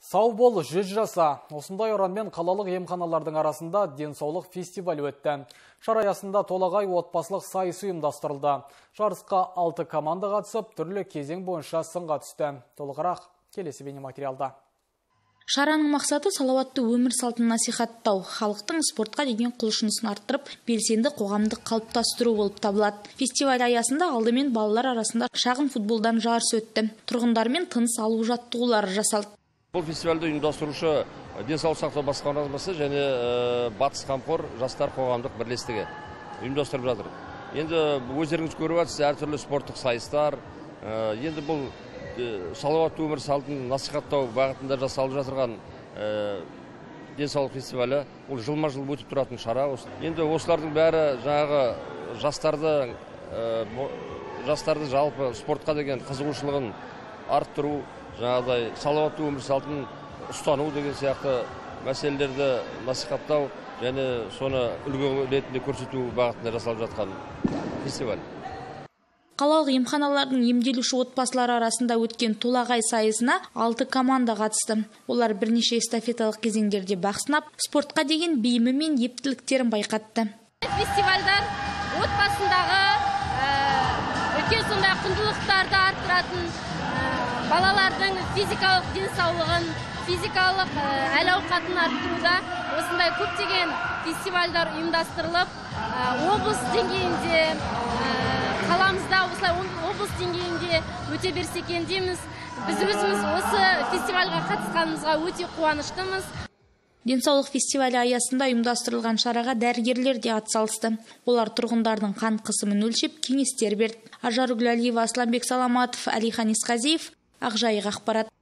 Сау бол, 100 жаса. Осындай ұранмен қалалық емханалардың арасында денсаулық фестивалі өтті. Шара аясында толағай отбасылық сайысы ұйымдастырылды. Жарысқа 6 команда қатысып, түрлі кезең бойынша сынға түсті. Толығырақ келесі бейнематериалда. Шараның мақсаты салауатты өмір салтын насихаттау, халықтың спортқа деген құлшынысын арттырып, белсенді қоғамдық қалыптастыру болып табылады. Фестиваль аясында алдымен балалар арасында шағын футболдан жарыс өтті. Тұрғындармен тыныс алу жаттығулары жасалды. Бұл фестивальді ұйымдастырушы денсаулық сақтау басқармасы және Батыс Қамқор жастар қоғамдық бірлестігі ұйымдастырып жатыр. Енді өздеріңіз көріп жатсыз, әртүрлі спорттық сайыстар. Енді бұл салауатты өмір салтын насихаттау бағытында жасалып жатырған денсаулық фестивалі. Бұл жылма-жыл өтіп тұратын шара. Енді осылардың бәрі жаңағы жастарды жалпы спортқа деген қызығушылығын арттыру, жаңағыдай салауатты өмір салтын ұстану деген сияқты мәселелерді насихаттау және соны үлгі ретінде көрсету бағытында жасалып жатқан фестиваль. Қалалық емханалардың емделуші отбасылары арасында өткен толағай сайысына 6 команда қатысты. Олар бірнеше эстафеталық кезеңдерде бақ сынап, спортқа деген бейімі мен ептіліктерін байқатты. Фестивальдар отбасындағы үлкен сондай құндылықтарды арттыратын, балалардың физикалық денсаулығын, физикалық әл-ауқатын арттыруда осындай көптеген фестивальдар ұйымдастырылып, облыс деңгейінде, қаламызда осылай облыс деңгейінде өте берсе екен дейміз. Біз өзіміз осы фестивальға қатысқанымызға өте қуаныштымыз. Денсаулық фестивалі аясында ұйымдастырылған шараға дәрігерлер де атсалысты. Олар тұрғындардың қан қысымын өлшеп, кеңестер берді. Ажаргүл Алиева, Асланбек Саламатов, Алихан Исқазиев, Ақжайық ақпарат.